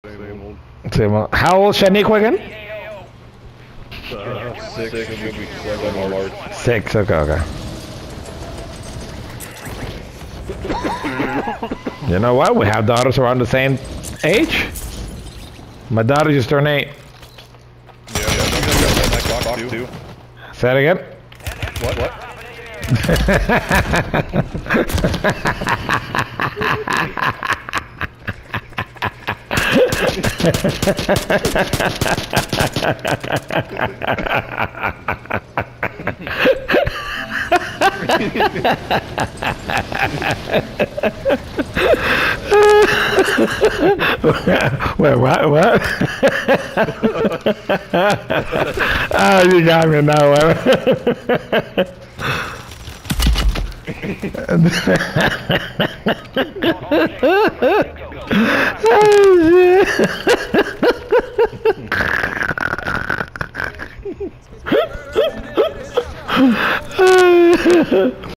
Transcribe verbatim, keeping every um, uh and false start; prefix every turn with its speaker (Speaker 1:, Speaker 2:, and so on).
Speaker 1: Same old.
Speaker 2: Same old. How old Shaniqua again?
Speaker 1: Uh, six, six, it'll be seven or March.
Speaker 2: Six, okay, okay. You know what? We have daughters around the same age. My daughter just turned eight.
Speaker 1: Yeah, yeah, you guys got that clock too. too.
Speaker 2: Say it again.
Speaker 1: What? What?
Speaker 2: Wait, what? What? Oh, you got me now. Oh, shit.